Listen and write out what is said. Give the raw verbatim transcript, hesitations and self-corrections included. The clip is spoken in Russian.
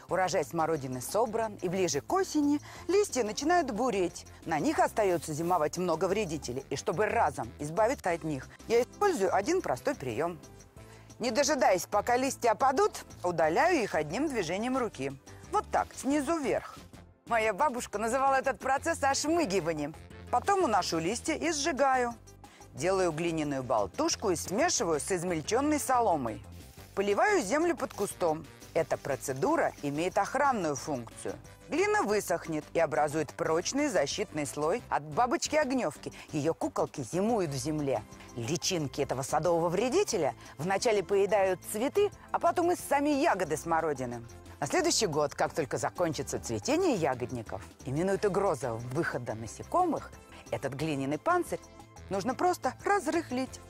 Урожай смородины собран, и ближе к осени листья начинают буреть. На них остается зимовать много вредителей. И чтобы разом избавиться от них, я использую один простой прием. Не дожидаясь, пока листья опадут, удаляю их одним движением руки. Вот так, снизу вверх. Моя бабушка называла этот процесс ошмыгиванием. Потом уношу листья и сжигаю. Делаю глиняную болтушку и смешиваю с измельченной соломой. Поливаю землю под кустом. Эта процедура имеет охранную функцию. Глина высохнет и образует прочный защитный слой от бабочки-огневки. Ее куколки зимуют в земле. Личинки этого садового вредителя вначале поедают цветы, а потом и сами ягоды смородины. На следующий год, как только закончится цветение ягодников, именует угроза выхода насекомых, этот глиняный панцирь нужно просто разрыхлить.